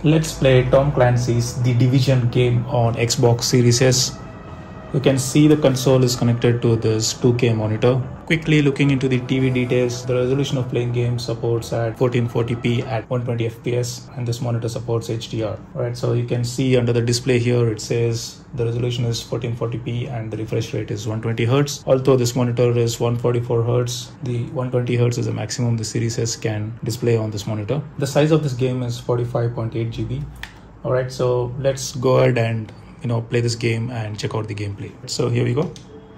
Let's play Tom Clancy's The Division game on Xbox Series S. You can see the console is connected to this 2K monitor. Quickly looking into the TV details, the resolution of playing games supports at 1440p at 120 FPS, and this monitor supports HDR. Right, so you can see under the display here it says the resolution is 1440p and the refresh rate is 120 Hz. Although this monitor is 144 Hz, the 120 Hz is the maximum the Series S can display on this monitor. The size of this game is 45.8 GB. Alright, so let's go ahead and play this game and check out the gameplay. So here we go.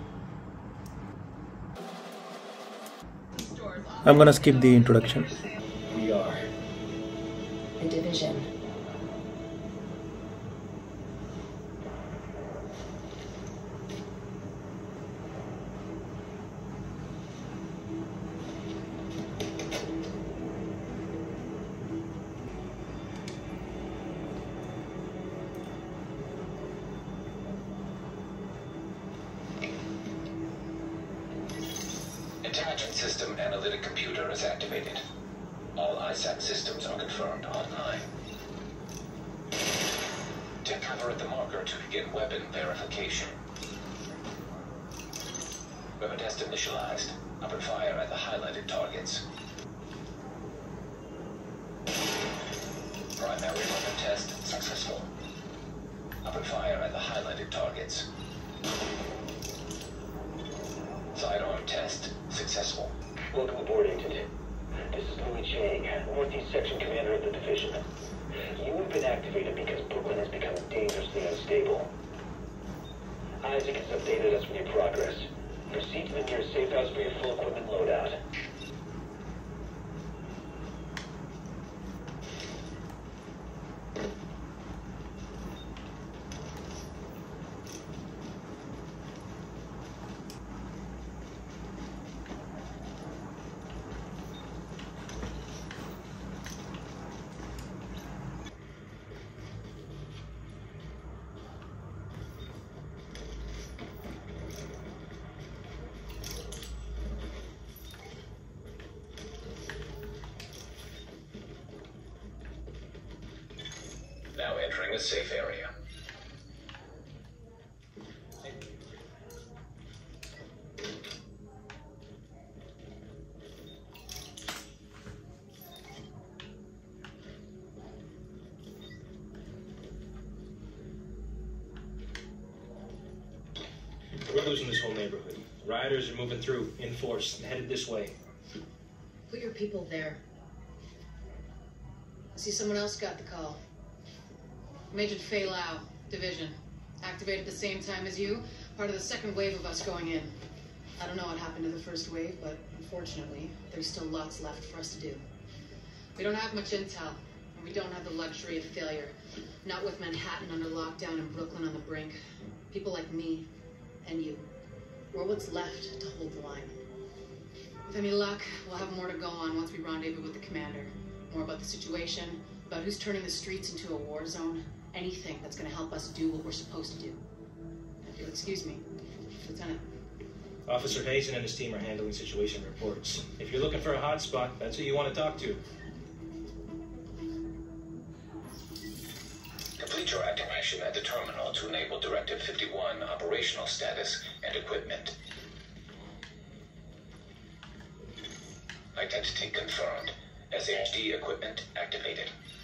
I'm gonna skip the introduction. We are the Division. Intelligent System Analytic Computer is activated. All ISAC systems are confirmed online. Take cover at the marker to begin weapon verification. Weapon test initialized. Open fire at the highlighted targets. Primary weapon test successful. Open fire at the highlighted targets. Sidearm test successful. Welcome aboard, Agent. This is Louis Chang, Northeast Section Commander of the Division. You have been activated because Brooklyn has become dangerously unstable. Isaac has updated us with your progress. Proceed to the nearest safe house for your full equipment loadout. Now entering a safe area. We're losing this whole neighborhood. Rioters are moving through, in force, and headed this way. Put your people there. I see someone else got the call. Major Fei Lau, Division. Activated at the same time as you, part of the second wave of us going in. I don't know what happened to the first wave, but unfortunately, there's still lots left for us to do. We don't have much intel, and we don't have the luxury of failure. Not with Manhattan under lockdown and Brooklyn on the brink. People like me and you. We're what's left to hold the line. With any luck, we'll have more to go on once we rendezvous with the commander. More about the situation, about who's turning the streets into a war zone. Anything that's going to help us do what we're supposed to do. If you'll excuse me, Lieutenant. Officer Hazen and his team are handling situation reports. If you're looking for a hotspot, that's who you want to talk to. Complete your activation at the terminal to enable Directive 51 operational status and equipment. Identity confirmed. SHD equipment activated.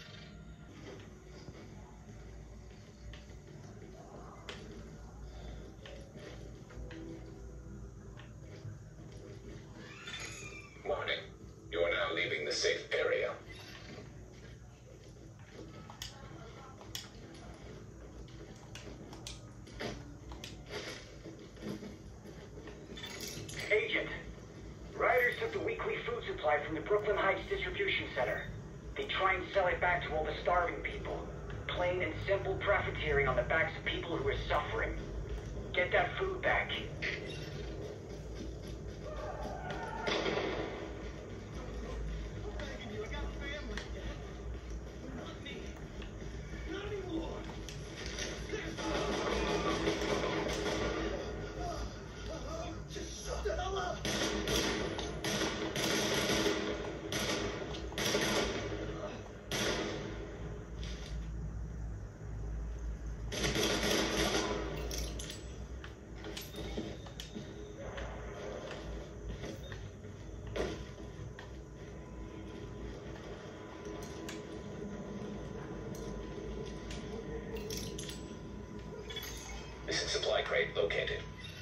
Warning. You are now leaving the safe area. Agent, rioters took the weekly food supply from the Brooklyn Heights distribution center. They try and sell it back to all the starving people. Plain and simple profiteering on the backs of people who are suffering. Get that food back. located.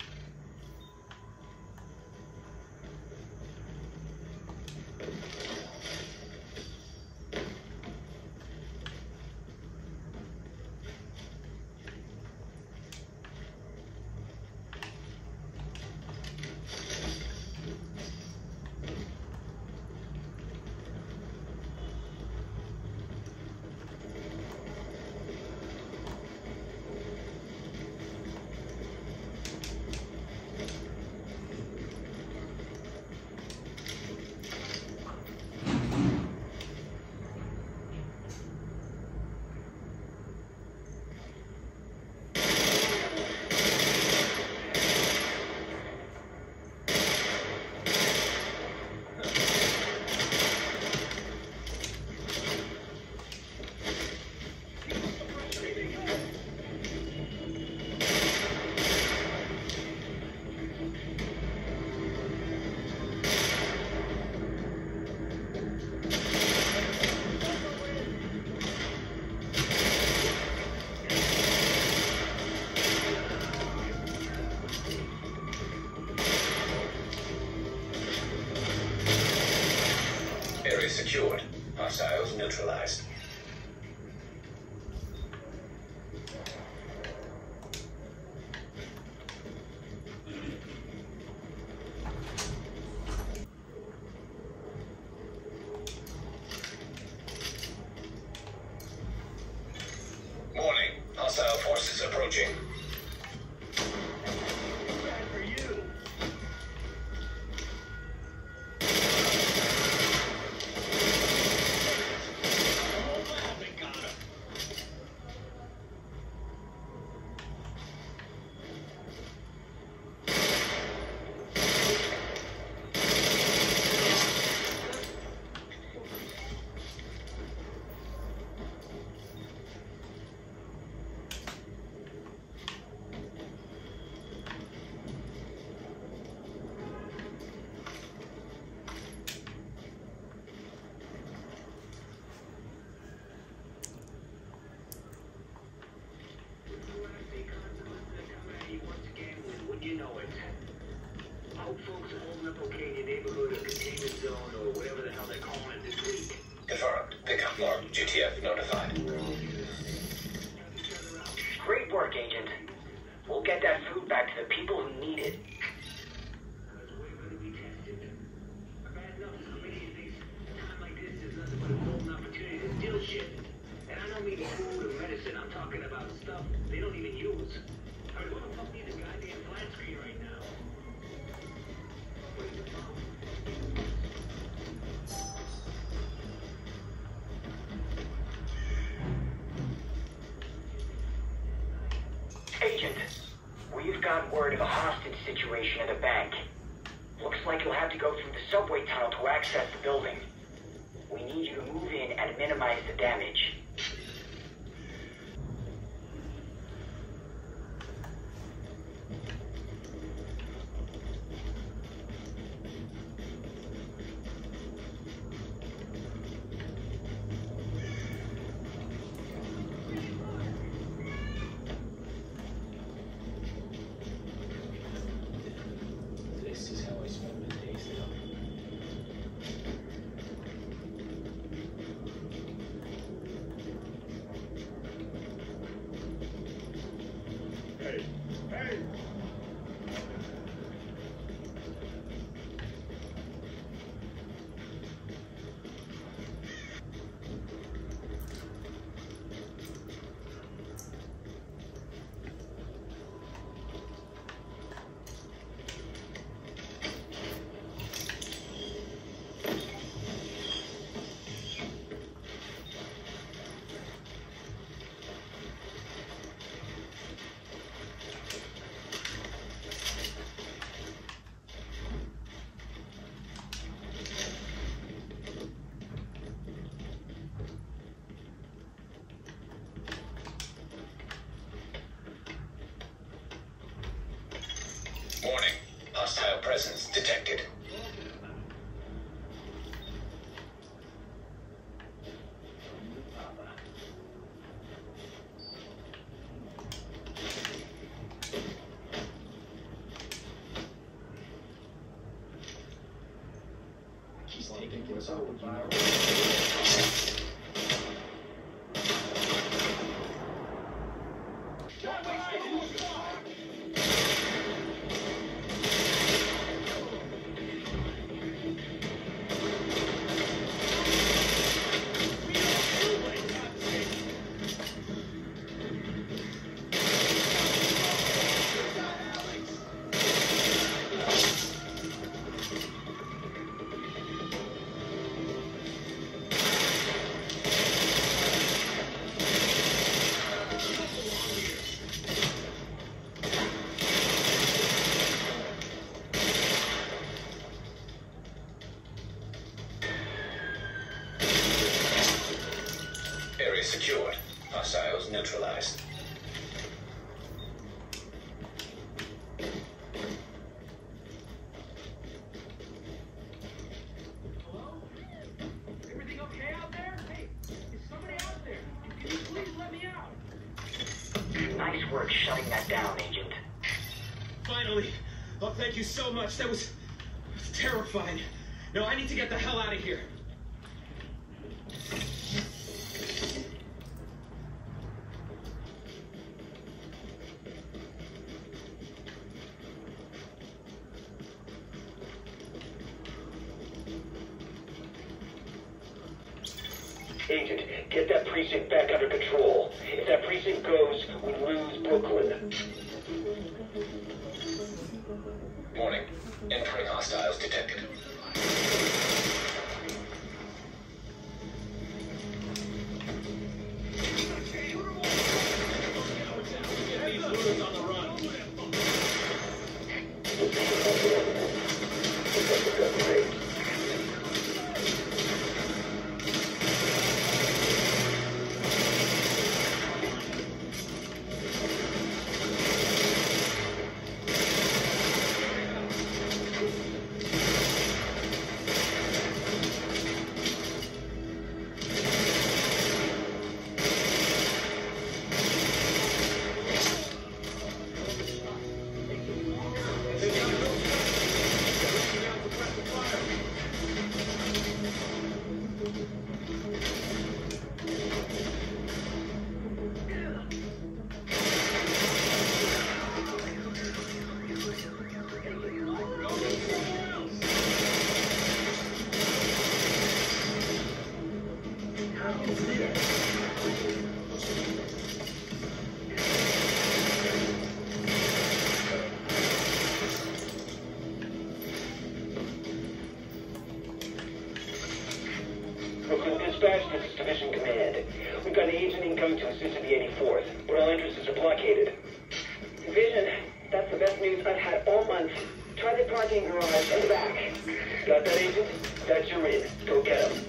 Area secured. Hostiles neutralized. Warning. Hostile forces approaching. You know it. I hope folks are holding up okay in your neighborhood or containment zone or whatever the hell they're calling it this week. Confirmed. Pickup marked. GTF notified. Great work, Agent. We'll get that food back to the people who need it. Bad enough this committee thinks a time like this is nothing but a golden opportunity to steal shit. And I don't mean food or medicine. I'm talking about stuff they don't even use. I mean, who the fuck needs a goddamn flat screen right now? Where's the phone? Agent, we've got word of a hostage situation at the bank. Looks like you'll have to go through the subway tunnel to access the building. We need you to move in and minimize the damage. This is how I spend my days now. us up. Area secured. Hostiles neutralized. Hello? Everything okay out there? Hey, is somebody out there? Can you please let me out? Nice work shutting that down, Agent. Finally! Oh, thank you so much. That was terrifying. No, I need to get the hell out of here. Agent, get that precinct back under control. If that precinct goes, we lose Brooklyn. Warning. Entering hostiles detected. Get these looters on the run. Brooklyn dispatch, this is Division Command. We've got an agent incoming to assist in the 84th, but all entrances are blockaded. Division, that's the best news I've had all month. Try the parking garage in the back. Got that, Agent? That's your in. Go get him.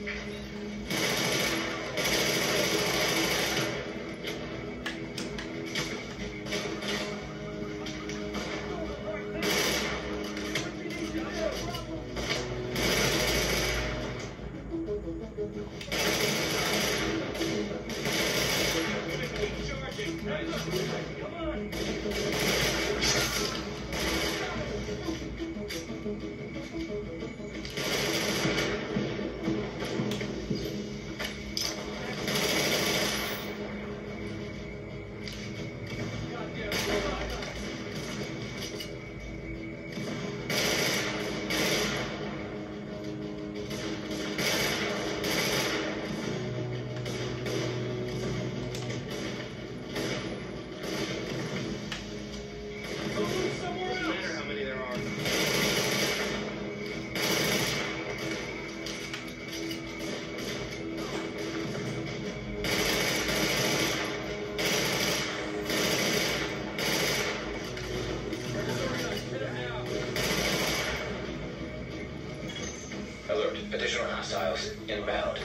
Alert. Additional hostiles inbound.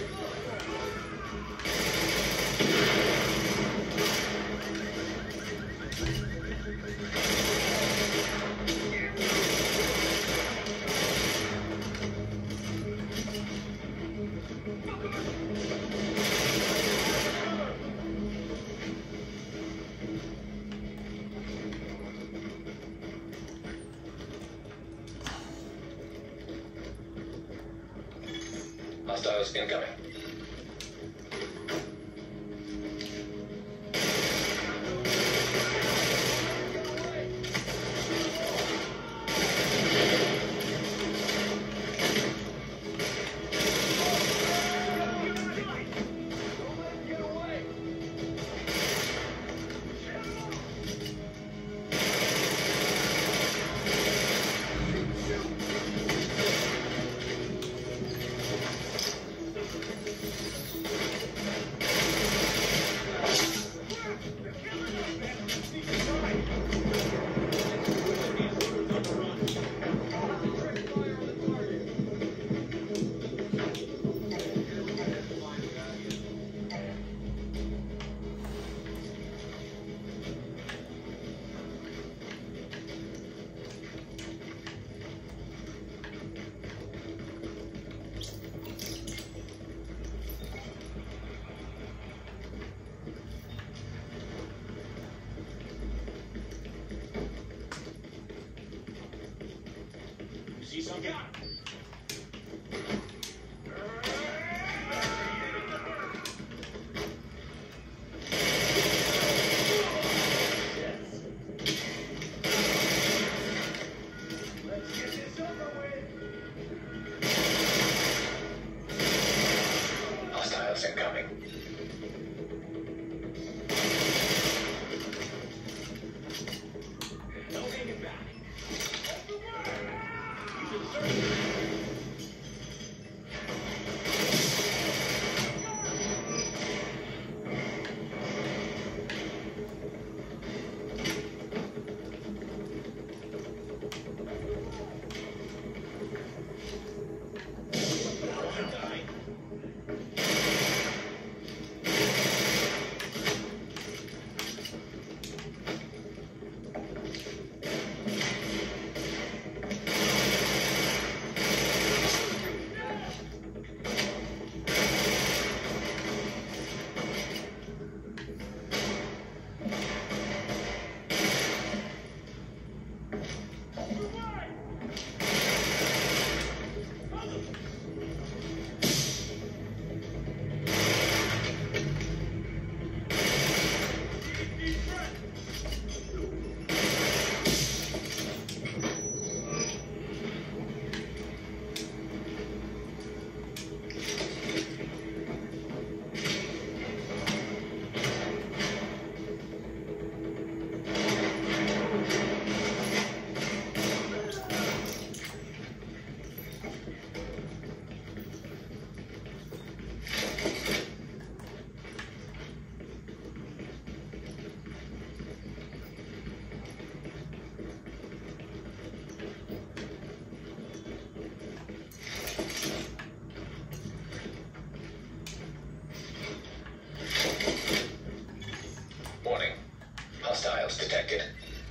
Hostiles incoming. See some guy. Hostiles incoming. No hanging back. Warning. Hostiles detected.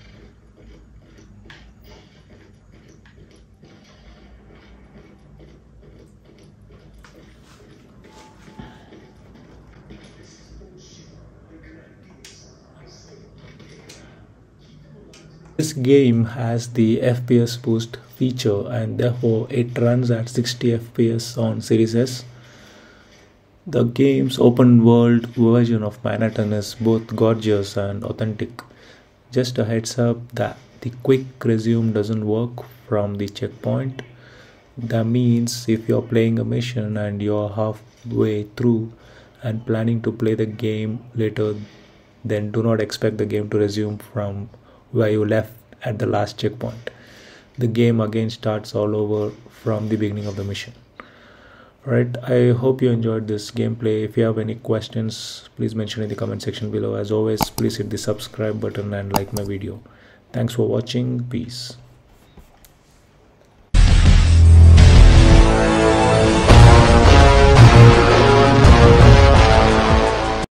This game has the FPS boost feature and therefore it runs at 60 FPS on Series S. The game's open world version of Manhattan is both gorgeous and authentic. Just a heads up that the quick resume doesn't work from the checkpoint. That means if you're playing a mission and you're halfway through and planning to play the game later, then do not expect the game to resume from where you left at the last checkpoint. The game again starts all over from the beginning of the mission. Alright, I hope you enjoyed this gameplay. If you have any questions, please mention in the comment section below. As always, please hit the subscribe button and like my video. Thanks for watching. Peace.